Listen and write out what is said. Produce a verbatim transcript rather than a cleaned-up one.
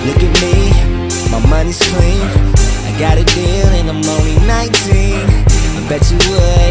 Look at me, my money's clean. I got a deal and I'm only nineteen. I bet you would